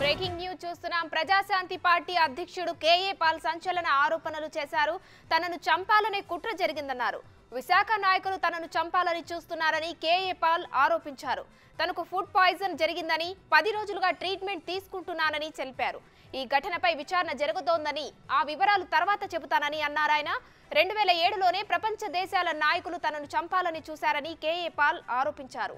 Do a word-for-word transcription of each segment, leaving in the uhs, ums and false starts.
Breaking news చూస్తున్నాం. Prajashanti party అధ్యక్షుడు కేఏ పాల్ సంచలన ఆరోపణలు చేశారు. తనను చంపాలనే కుట్ర జరిగిందన్నారు. విశాఖ నాయకులు తనను చంపాలని చూస్తున్నారని కేఏ పాల్ ఆరోపించారు. తనకు ఫుడ్ పాయిజన్ జరిగిందని, పది రోజులుగా ట్రీట్మెంట్ తీసుకుంటున్నానని తెలిపారు. ఈ ఘటనపై విచారణ జరుగుతోందని, ఆ వివరాలు తర్వాత చెబుతానని అన్నారాయన. రెండు వేల ఏడులోనే ప్రపంచ దేశాల నాయకులు తనను చంపాలని చూశారని కేఏ పాల్ ఆరోపించారు.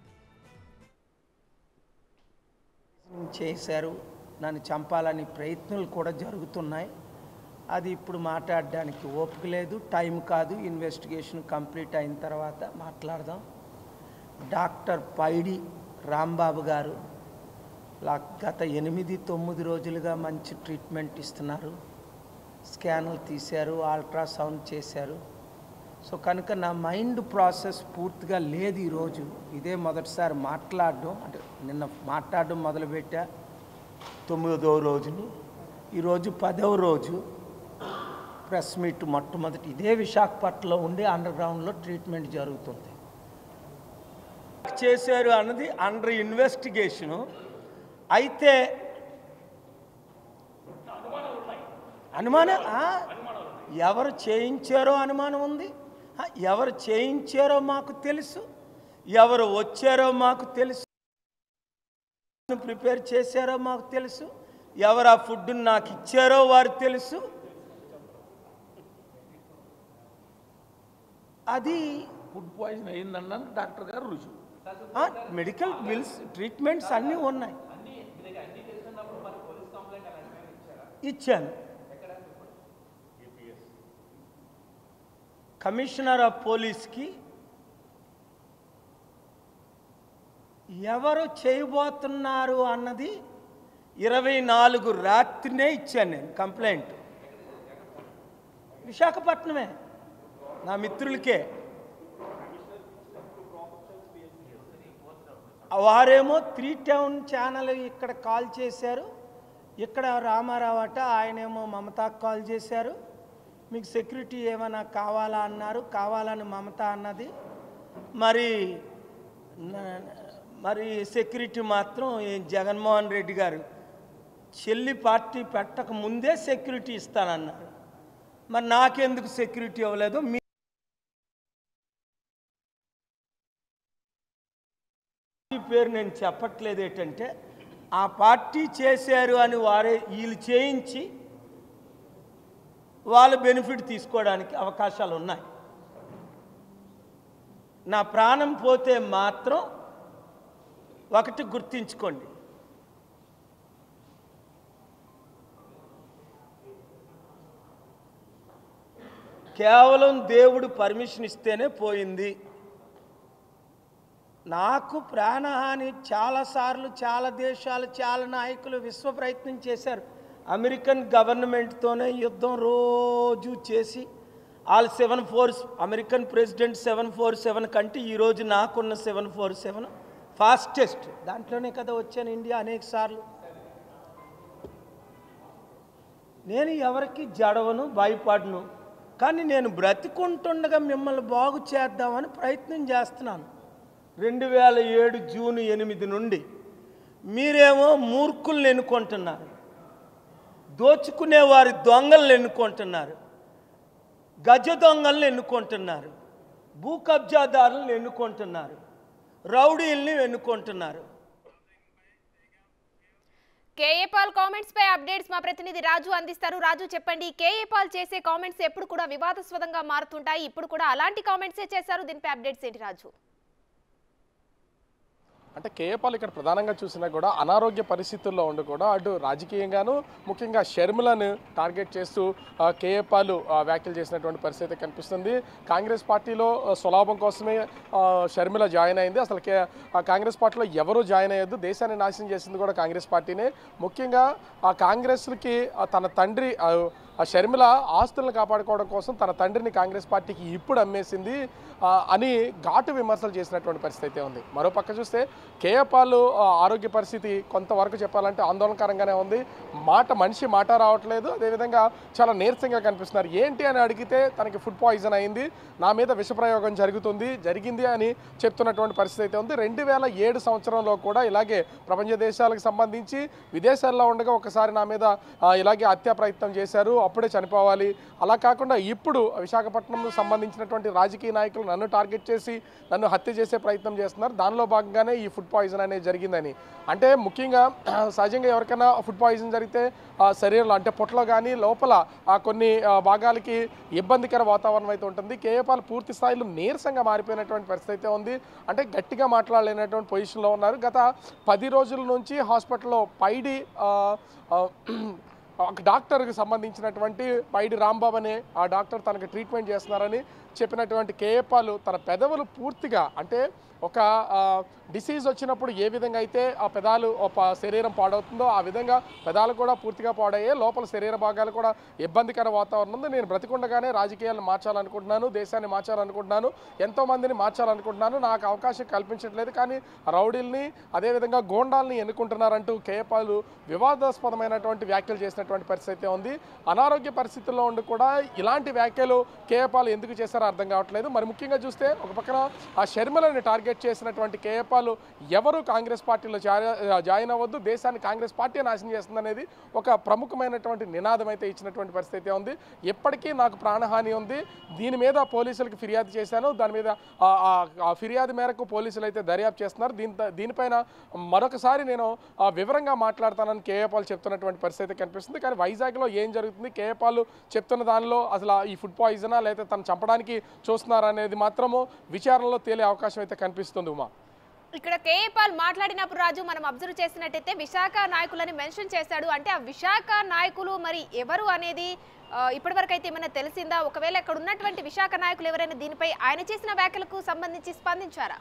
చేశారు, నన్ను చంపాలని ప్రయత్నాలు కూడా జరుగుతున్నాయి. అది ఇప్పుడు మాట్లాడడానికి ఓపిక లేదు, టైం కాదు. ఇన్వెస్టిగేషన్ కంప్లీట్ అయిన తర్వాత మాట్లాడదాం. డాక్టర్ పైడి రాంబాబు గారు గత ఎనిమిది తొమ్మిది రోజులుగా మంచి ట్రీట్మెంట్ ఇస్తున్నారు. స్కాన్లు తీశారు, అల్ట్రాసౌండ్ చేశారు. సో కనుక నా మైండ్ ప్రాసెస్ పూర్తిగా లేదు. ఈరోజు ఇదే మొదటిసారి మాట్లాడడం, అంటే నిన్న మాట్లాడడం మొదలుపెట్టా తొమ్మిదవ రోజుని, ఈరోజు పదవ రోజు ప్రెస్ మీట్. మొట్టమొదటి ఇదే విశాఖపట్నంలో ఉండి అండర్ గ్రౌండ్లో ట్రీట్మెంట్ జరుగుతుంది. చేశారు అన్నది అండర్ ఇన్వెస్టిగేషను. అయితే అనుమానం ఎవరు చేయించారో అనుమానం ఉంది. ఎవరు చేయించారో మాకు తెలుసు, ఎవరు వచ్చారో మాకు తెలుసు, ప్రిపేర్ చేశారో మాకు తెలుసు, ఎవరు ఆ ఫుడ్ని నాకు ఇచ్చారో వారు తెలుసు. అది ఫుడ్ పాయిజన్ అయిందన్న డాక్టర్ గారు రుజువు. మెడికల్ బిల్స్, ట్రీట్మెంట్స్ అన్నీ ఉన్నాయి. ఇచ్చాను. కమిషనర్ ఆఫ్ పోలీస్కి ఎవరు చేయబోతున్నారు అన్నది ఇరవై నాలుగు రాత్రినే ఇచ్చాను నేను కంప్లైంట్. విశాఖపట్నమే, నా మిత్రులకే. వారేమో త్రీ టౌన్ ఛానల్ ఇక్కడ కాల్ చేశారు. ఇక్కడ రామారావు అట, ఆయనేమో మమతాకు కాల్ చేశారు. మీకు సెక్యూరిటీ ఏమైనా కావాలా అన్నారు. కావాలని మమత అన్నది. మరి మరి సెక్యూరిటీ మాత్రం జగన్మోహన్ రెడ్డి గారు చెల్లి పార్టీ పెట్టక ముందే సెక్యూరిటీ ఇస్తానన్నారు. మరి నాకెందుకు సెక్యూరిటీ ఇవ్వలేదు? మీ పేరు నేను చెప్పట్లేదు. ఏంటంటే ఆ పార్టీ చేశారు అని వారే వీళ్ళు చేయించి వాళ్ళు బెనిఫిట్ తీసుకోవడానికి అవకాశాలు ఉన్నాయి. నా ప్రాణం పోతే మాత్రం ఒకటి గుర్తించుకోండి, కేవలం దేవుడు పర్మిషన్ ఇస్తేనే పోయింది. నాకు ప్రాణహాని చాలాసార్లు చాలా దేశాలు, చాలా నాయకులు విశ్వ ప్రయత్నం చేశారు. అమెరికన్ గవర్నమెంట్తోనే యుద్ధం రోజు చేసి వాళ్ళు seven four American president seven four seven కంటే ఈరోజు నాకున్న సెవెన్ ఫోర్ సెవెన్ ఫాస్టెస్ట్. దాంట్లోనే కదా వచ్చాను ఇండియా అనేక సార్లు. నేను ఎవరికి జడవను, భయపడను. కానీ నేను బ్రతికుంటుండగా మిమ్మల్ని బాగు చేద్దామని ప్రయత్నం చేస్తున్నాను. రెండు వేల ఏడు జూన్ ఎనిమిది నుండి మీరేమో మూర్ఖుల్ని ఎన్నుకుంటున్నారు, దోచుకునే వారి దొంగలను ఎన్నుకుంటున్నారు, గజ దొంగలను ఎన్నుకుంటున్నారు, భూ కబ్జాదారులను ఎన్నుకుంటున్నారు, రౌడీల్ని ఎన్నుకుంటున్నారు. కేఏ పాల్ కామెంట్స్ పై అప్డేట్స్ మా ప్రతినిధి రాజు అందిస్తారు. రాజు చెప్పండి, కేఏ పాల్ చేసే కామెంట్స్ ఎప్పుడు కూడా వివాదాస్పదంగా మారుతుంటాయి. ఇప్పుడు కూడా అలాంటి కామెంట్సే చేశారు. దీనిపై అప్డేట్స్ ఏంటి రాజు? అంటే కేఏ పాల్ ఇక్కడ ప్రధానంగా చూసినా కూడా అనారోగ్య పరిస్థితుల్లో ఉండి కూడా అటు రాజకీయంగాను ముఖ్యంగా షర్మిలను టార్గెట్ చేస్తూ కేఏ పాల్ వ్యాఖ్యలు చేసినటువంటి పరిస్థితి కనిపిస్తుంది. కాంగ్రెస్ పార్టీలో స్వలాభం కోసమే షర్మిల జాయిన్ అయింది. అసలు కాంగ్రెస్ పార్టీలో ఎవరూ జాయిన్ అయ్యొద్దు, దేశాన్ని నాశనం చేసింది కూడా కాంగ్రెస్ పార్టీనే. ముఖ్యంగా ఆ కాంగ్రెస్కి తన తండ్రి ఆ షర్మిల ఆస్తులను కాపాడుకోవడం కోసం తన తండ్రిని కాంగ్రెస్ పార్టీకి ఇప్పుడు అమ్మేసింది అని ఘాటు విమర్శలు చేసినటువంటి పరిస్థితి అయితే ఉంది. మరోపక్క చూస్తే కేఏ పాల్ ఆరోగ్య పరిస్థితి కొంతవరకు చెప్పాలంటే ఆందోళనకరంగానే ఉంది. మాట మనిషి మాట రావట్లేదు, అదేవిధంగా చాలా నీరసంగా కనిపిస్తున్నారు. ఏంటి అని అడిగితే తనకి ఫుడ్ పాయిజన్ అయింది, నా మీద విషప్రయోగం జరుగుతుంది జరిగింది అని చెప్తున్నటువంటి పరిస్థితి అయితే ఉంది. రెండు వేల ఏడు సంవత్సరంలో కూడా ఇలాగే ప్రపంచ దేశాలకు సంబంధించి విదేశాల్లో ఉండగా ఒకసారి నా మీద ఇలాగే హత్యా ప్రయత్నం చేశారు, అప్పుడే చనిపోవాలి. అలా కాకుండా ఇప్పుడు విశాఖపట్నంకు సంబంధించినటువంటి రాజకీయ నాయకులు నన్ను టార్గెట్ చేసి నన్ను హత్య చేసే ప్రయత్నం చేస్తున్నారు, దానిలో భాగంగానే ఈ ఫుడ్ పాయిజన్ అనేది జరిగిందని. అంటే ముఖ్యంగా సహజంగా ఎవరికైనా ఫుడ్ పాయిజన్ జరిగితే శరీరంలో అంటే పొట్టలో కానీ లోపల కొన్ని భాగాలకి ఇబ్బందికర వాతావరణం అయితే ఉంటుంది. కేఏ పాల్ పూర్తి స్థాయిలో నీరసంగా మారిపోయినటువంటి పరిస్థితి అయితే ఉంది. అంటే గట్టిగా మాట్లాడలేనటువంటి పొజిషన్లో ఉన్నారు. గత పది రోజుల నుంచి హాస్పిటల్లో పైడి ఒక డాక్టర్కి సంబంధించినటువంటి పైడి రాంబాబు అనే ఆ డాక్టర్ తనకు ట్రీట్మెంట్ చేస్తున్నారని చెప్పినటువంటి కేఏ పాల్ తన పెదవులు పూర్తిగా అంటే ఒక డిసీజ్ వచ్చినప్పుడు ఏ విధంగా అయితే ఆ పెదాలు శరీరం పాడవుతుందో ఆ విధంగా పెదాలు కూడా పూర్తిగా పాడయ్యే, లోపల శరీర భాగాలు కూడా ఇబ్బందికర వాతావరణం ఉంది. నేను బ్రతికుండగానే రాజకీయాలను మార్చాలనుకుంటున్నాను, దేశాన్ని మార్చాలనుకుంటున్నాను, ఎంతోమందిని మార్చాలనుకుంటున్నాను, నాకు అవకాశం కల్పించట్లేదు, కానీ రౌడీల్ని అదేవిధంగా గోండాల్ని ఎన్నుకుంటున్నారంటూ కేఏ పాల్ వివాదాస్పదమైనటువంటి వ్యాఖ్యలు చేసినటువంటి పరిస్థితి ఉంది. అనారోగ్య పరిస్థితుల్లో ఉండి కూడా ఇలాంటి వ్యాఖ్యలు కేఏ పాల్ ఎందుకు చేశారో అర్థం కావట్లేదు. మరి ముఖ్యంగా చూస్తే ఒక పక్కన ఆ షర్మిలని టార్గెట్ చేసినటువంటి కేఏ పాల్ ఎవరు కాంగ్రెస్ పార్టీలో జాయిన్ అవ్వద్దు, దేశాన్ని కాంగ్రెస్ పార్టీ నాశనం చేస్తుందనేది ఒక ప్రముఖమైనటువంటి నినాదం అయితే ఇచ్చినటువంటి పరిస్థితి ఉంది. ఎప్పటికీ నాకు ప్రాణహాని ఉంది, దీని మీద పోలీసులకు ఫిర్యాదు చేశాను, దాని మీద ఆ ఫిర్యాదు మేరకు పోలీసులు అయితే దర్యాప్తు చేస్తున్నారు, దీని దీనిపైన మరొకసారి నేను వివరంగా మాట్లాడతానని కేఏ పాల్ చెప్తున్నటువంటి పరిస్థితి కనిపిస్తుంది. కానీ వైజాగ్లో ఏం జరుగుతుంది, కేఏ పాల్ చెప్తున్న దానిలో అసలు ఈ ఫుడ్ పాయిజనా లేదా తను చంపడానికి చూస్తున్నారా అనేది మాత్రము విచారణలో తేలే అవకాశం అయితే కనిపిస్తుంది. ఉమా, ఇక్కడ కేఏ పాల్ మాట్లాడినప్పుడు రాజు మనం అబ్జర్వ్ చేసినట్టయితే విశాఖ నాయకులని మెన్షన్ చేశాడు. అంటే ఆ విశాఖ నాయకులు మరి ఎవరు అనేది ఇప్పటివరకు అయితే ఏమైనా తెలిసిందా? ఒకవేళ ఇక్కడ ఉన్నటువంటి విశాఖ నాయకులు ఎవరైనా దీనిపై ఆయన చేసిన వ్యాఖ్యలకు సంబంధించి స్పందించారా?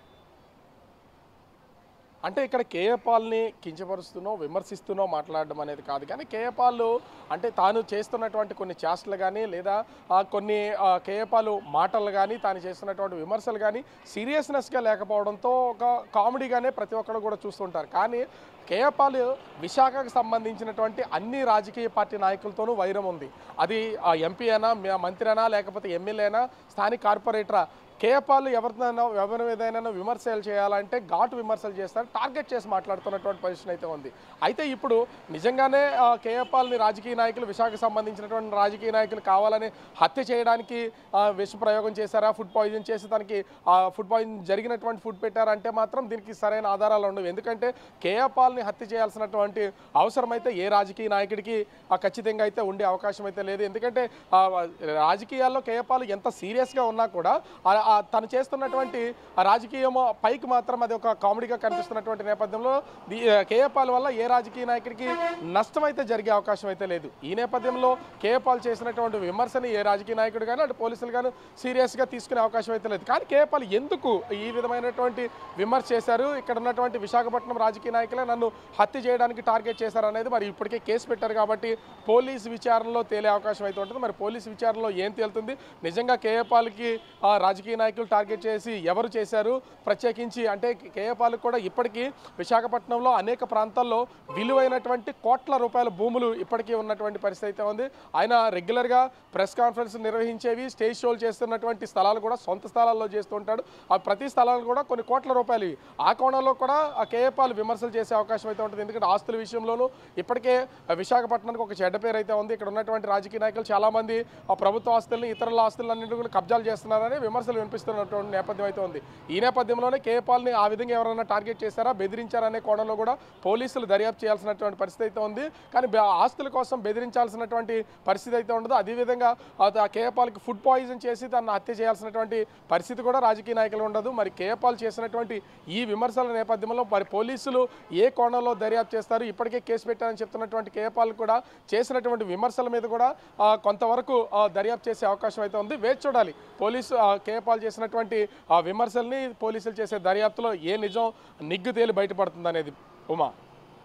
అంటే ఇక్కడ కేఏ పాల్ని కించపరుస్తూనో విమర్శిస్తూనో మాట్లాడడం అనేది కాదు, కానీ కేఏ పాల్ అంటే తాను చేస్తున్నటువంటి కొన్ని చేష్టలు కానీ లేదా కొన్ని కేఏ పాల్ మాటలు కానీ తాను చేస్తున్నటువంటి విమర్శలు కానీ సీరియస్నెస్గా లేకపోవడంతో ఒక కామెడీగానే ప్రతి ఒక్కరు కూడా చూస్తుంటారు. కానీ కేఏ పాల్ విశాఖకు సంబంధించినటువంటి అన్ని రాజకీయ పార్టీ నాయకులతోనూ వైరం ఉంది. అది ఎంపీ అయినా మంత్రి అయినా లేకపోతే ఎమ్మెల్యేనా స్థానిక కార్పొరేటరా, కేఏ పాల్ ఎవరినైనా ఎవరి ఏదైనా విమర్శలు చేయాలంటే ఘాటు విమర్శలు చేస్తారు, టార్గెట్ చేసి మాట్లాడుతున్నటువంటి పొజిషన్ అయితే ఉంది. అయితే ఇప్పుడు నిజంగానే కేఏ పాల్ని రాజకీయ నాయకులు విశాఖకు సంబంధించినటువంటి రాజకీయ నాయకులు కావాలని హత్య చేయడానికి విష ప్రయోగం చేశారా, ఫుడ్ పాయిజన్ చేసి తనకి ఫుడ్ పాయిజన్ జరిగినటువంటి ఫుడ్ పెట్టారంటే మాత్రం దీనికి సరైన ఆధారాలు ఉండవు. ఎందుకంటే కేఏ పాల్ని హత్య చేయాల్సినటువంటి అవసరం అయితే ఏ రాజకీయ నాయకుడికి ఖచ్చితంగా అయితే ఉండే అవకాశం అయితే లేదు. ఎందుకంటే రాజకీయాల్లో కేఏ పాల్ ఎంత సీరియస్గా ఉన్నా కూడా తను చేస్తున్నటువంటి రాజకీయం పైకి మాత్రం అది ఒక కామెడీగా కనిపిస్తున్నటువంటి నేపథ్యంలో కేఏ పాల్ వల్ల ఏ రాజకీయ నాయకుడికి నష్టం అయితే జరిగే అవకాశం అయితే లేదు. ఈ నేపథ్యంలో కేఏ పాల్ చేసినటువంటి విమర్శని ఏ రాజకీయ నాయకుడు కానీ అటు పోలీసులు కానీ సీరియస్గా తీసుకునే అవకాశం అయితే లేదు. కానీ కేఏ పాల్ ఎందుకు ఈ విధమైనటువంటి విమర్శ చేశారు, ఇక్కడ ఉన్నటువంటి విశాఖపట్నం రాజకీయ నాయకులే నన్ను హత్య చేయడానికి టార్గెట్ చేశారు అనేది మరి ఇప్పటికే కేసు పెట్టారు కాబట్టి పోలీసు విచారణలో తేలే అవకాశం అయితే ఉంటుంది. మరి పోలీసు విచారణలో ఏం తేలుతుంది, నిజంగా కేఏ పాల్కి రాజకీయ నాయకులు టార్గెట్ చేసి ఎవరు చేశారు, ప్రత్యేకించి అంటే కేఏ పాల్ కూడా ఇప్పటికీ విశాఖపట్నంలో అనేక ప్రాంతాల్లో విలువైనటువంటి కోట్ల రూపాయల భూములు ఇప్పటికీ ఉన్నటువంటి పరిస్థితి అయితే ఉంది. ఆయన రెగ్యులర్గా ప్రెస్ కాన్ఫరెన్స్ నిర్వహించేవి, స్టేజ్ షోలు చేస్తున్నటువంటి స్థలాలు కూడా సొంత స్థలాల్లో చేస్తూ ఉంటాడు. ఆ ప్రతి స్థలాలు కూడా కొన్ని కోట్ల రూపాయలు. ఆ కోణంలో కూడా ఆ కేఏ పాల్ విమర్శలు చేసే అవకాశం అయితే ఉంటుంది. ఎందుకంటే ఆస్తుల విషయంలోనూ ఇప్పటికే విశాఖపట్నానికి ఒక చెడ్డ పేరు అయితే ఉంది. ఇక్కడ ఉన్నటువంటి రాజకీయ నాయకులు చాలామంది ఆ ప్రభుత్వ ఆస్తుల్ని ఇతరుల ఆస్తులన్నింటినీ కూడా కబ్జాలు చేస్తున్నారని విమర్శలు వినిపిస్తున్నటువంటి నేపథ్యం అయితే ఉంది. ఈ నేపథ్యంలోనే కేఏ పాల్ని ఆ విధంగా ఎవరైనా టార్గెట్ చేశారా, బెదిరించారనే కోణంలో కూడా పోలీసులు దర్యాప్తు చేయాల్సినటువంటి పరిస్థితి అయితే ఉంది. కానీ ఆస్తుల కోసం బెదిరించాల్సినటువంటి పరిస్థితి అయితే ఉండదు. అదేవిధంగా కేఏ పాల్కి ఫుడ్ పాయిజన్ చేసి తనను హత్య చేయాల్సినటువంటి పరిస్థితి కూడా రాజకీయ నాయకులు ఉండదు. మరి కేఏ పాల్ చేసినటువంటి ఈ విమర్శల నేపథ్యంలో మరి పోలీసులు ఏ కోణంలో దర్యాప్తు చేస్తారు, ఇప్పటికే కేసు పెట్టారని చెప్తున్నటువంటి కేఏ పాల్ కూడా చేసినటువంటి విమర్శల మీద కూడా కొంతవరకు దర్యాప్తు చేసే అవకాశం అయితే ఉంది. వేచి చూడాలి పోలీసు కేఏ పాల్ చేసినటువంటి ఆ విమర్శల్ని పోలీసులు చేసే దర్యాప్తులో ఏ నిజం నిగ్గు తేలి బయటపడుతుంది అనేది. ఉమా,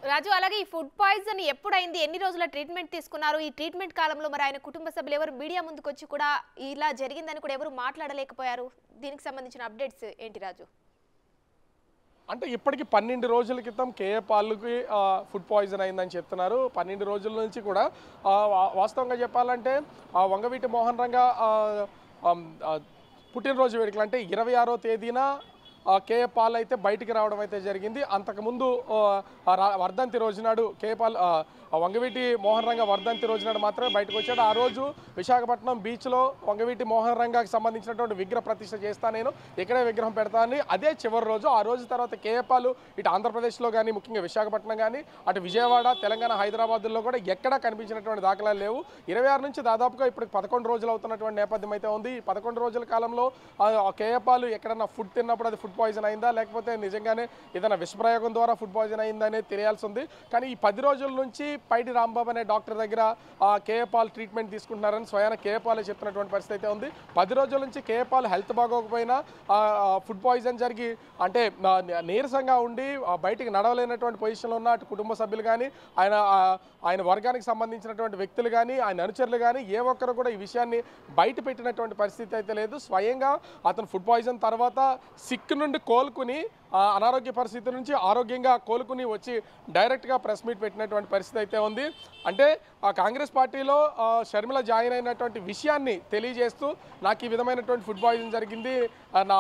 రాజు, అలాగే ఈ ఫుడ్ పాయిజన్ ఎప్పుడైంది, ఎన్ని రోజుల ట్రీట్మెంట్ తీసుకున్నారు? ఈ ట్రీట్మెంట్ కాలంలో మరి ఆయన కుటుంబ సభ్యులు ఎవరు మీడియా ముందుకు వచ్చి కూడా ఇలా జరిగిందని కూడా ఎవరు మాట్లాడలేకపోయారు? దీనికి సంబంధించిన అప్డేట్స్ ఏంటి రాజు? అంటే ఇప్పటికి పన్నెండు రోజుల క్రితం కేఏ పాల్కి ఫుడ్ పాయిజన్ అయిందని చెప్తున్నారు. పన్నెండు రోజుల నుంచి కూడా వాస్తవంగా చెప్పాలంటే వంగవీటి మోహన్ రంగా పుట్టినరోజు వేడుకలు అంటే ఇరవై ఆరో తేదీన కేఏ పాల్ అయితే బయటికి రావడం అయితే జరిగింది. అంతకుముందు వర్ధంతి రోజునాడు కేఏ పాల్ వంగవీటి మోహన్ రంగా వర్ధంతి రోజునాడు మాత్రమే బయటకు వచ్చాడు. ఆ రోజు విశాఖపట్నం బీచ్లో వంగవీటి మోహన్ రంగాకి సంబంధించినటువంటి విగ్రహ ప్రతిష్ఠ చేస్తా, నేను ఇక్కడే విగ్రహం పెడతానని అదే చివరి రోజు. ఆ రోజు తర్వాత కేఏ పాల్ ఇటు ఆంధ్రప్రదేశ్లో కానీ ముఖ్యంగా విశాఖపట్నం కానీ అటు విజయవాడ, తెలంగాణ, హైదరాబాద్లో కూడా ఎక్కడా కనిపించినటువంటి దాఖలాలు లేవు. ఇరవై ఆరు నుంచి దాదాపుగా ఇప్పుడు పదకొండు రోజులు అవుతున్నటువంటి నేపథ్యం అయితే ఉంది. ఈ పదకొండు రోజుల కాలంలో కేఏ పాల్ ఎక్కడన్నా ఫుడ్ తిన్నప్పుడు అది ఫుడ్ పాయిజన్ అయిందా లేకపోతే నిజంగానే ఏదైనా విషప్రయోగం ద్వారా ఫుడ్ పాయిజన్ అయిందా అనేది తెలియాల్సి ఉంది. కానీ ఈ పది రోజుల నుంచి పైడి రాంబాబు అనే డాక్టర్ దగ్గర కేఏ పాల్ ట్రీట్మెంట్ తీసుకుంటున్నారని స్వయాన కేఏ పాల్ చెప్తున్నటువంటి పరిస్థితి అయితే ఉంది. పది రోజుల నుంచి కేఏ పాల్ హెల్త్ బాగోకపోయినా ఫుడ్ పాయిజన్ జరిగి అంటే నీరసంగా ఉండి బయటికి నడవలేనటువంటి పొజిషన్లో ఉన్న అటు కుటుంబ సభ్యులు కానీ ఆయన ఆయన వర్గానికి సంబంధించినటువంటి వ్యక్తులు కానీ ఆయన అనుచరులు కానీ ఏ ఒక్కరు కూడా ఈ విషయాన్ని బయట పెట్టినటువంటి పరిస్థితి అయితే లేదు. స్వయంగా అతను ఫుడ్ పాయిజన్ తర్వాత సిక్ నుండి కోలుకుని అనారోగ్య పరిస్థితి నుంచి ఆరోగ్యంగా కోలుకుని వచ్చి డైరెక్ట్గా ప్రెస్ మీట్ పెట్టినటువంటి పరిస్థితి అయితే ఉంది. అంటే ఆ కాంగ్రెస్ పార్టీలో షర్మిల జాయిన్ అయినటువంటి విషయాన్ని తెలియజేస్తూ నాకు ఈ విధమైనటువంటి ఫుడ్ పాయిజన్ జరిగింది, నా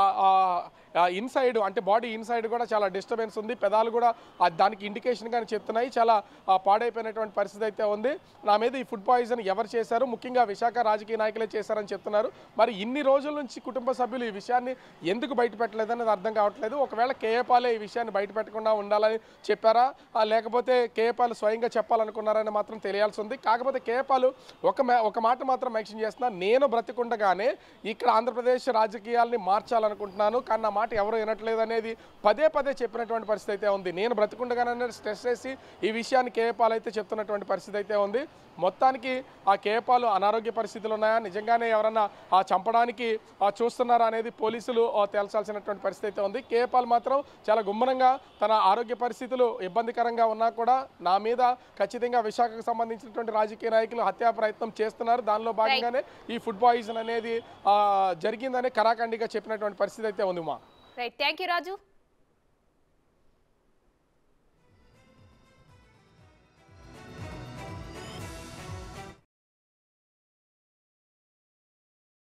ఇన్సైడ్ అంటే బాడీ ఇన్సైడ్ కూడా చాలా డిస్టర్బెన్స్ ఉంది, పెదాలు కూడా దానికి ఇండికేషన్ కానీ చెప్తున్నాయి, చాలా పాడైపోయినటువంటి పరిస్థితి అయితే ఉంది. నా మీద ఈ ఫుడ్ పాయిజన్ ఎవరు చేశారు, ముఖ్యంగా విశాఖ రాజకీయ నాయకులే చేశారని చెప్తున్నారు. మరి ఇన్ని రోజుల నుంచి కుటుంబ సభ్యులు ఈ విషయాన్ని ఎందుకు బయట పెట్టలేదు అనేది అర్థం కావట్లేదు. ఒకవేళ కేఏ పాలే ఈ విషయాన్ని బయట పెట్టకుండా ఉండాలని చెప్పారా లేకపోతే కేఏ పాల్ స్వయంగా చెప్పాలనుకున్నారని మాత్రం తెలియాల్సి ఉంది. కాకపోతే కేఏ పాల్ ఒక ఒక మాట మాత్రం మెన్షన్ చేస్తున్నా, నేను బ్రతికుండగానే ఇక్కడ ఆంధ్రప్రదేశ్ రాజకీయాల్ని మార్చాలనుకుంటున్నాను, కానీ నా మాట ఎవరు వినట్లేదు అనేది పదే పదే చెప్పినటువంటి పరిస్థితి అయితే ఉంది. నేను బ్రతికుండగానే స్ట్రెస్ చేసి ఈ విషయాన్ని కేఏ పాల్ అయితే చెప్తున్నటువంటి పరిస్థితి అయితే ఉంది. మొత్తానికి ఆ కేఏ పాల్ అనారోగ్య పరిస్థితులు ఉన్నాయా, నిజంగానే ఎవరన్నా ఆ చంపడానికి చూస్తున్నారా అనేది పోలీసులు తేల్చాల్సినటువంటి పరిస్థితి అయితే ఉంది. కేఏ పాల్ మాత్రం చాలా గుమ్మనంగా తన ఆరోగ్య పరిస్థితులు ఇబ్బందికరంగా ఉన్నా కూడా నా మీద ఖచ్చితంగా విశాఖకు సంబంధించినటువంటి రాజకీయ నాయకులు హత్యా ప్రయత్నం చేస్తున్నారు, దానిలో భాగంగానే ఈ ఫుడ్ పాయిజన్ అనేది జరిగిందని కరాఖండిగా చెప్పినటువంటి పరిస్థితి అయితే ఉంది. మా రైట్, థ్యాంక్ యూ రాజు.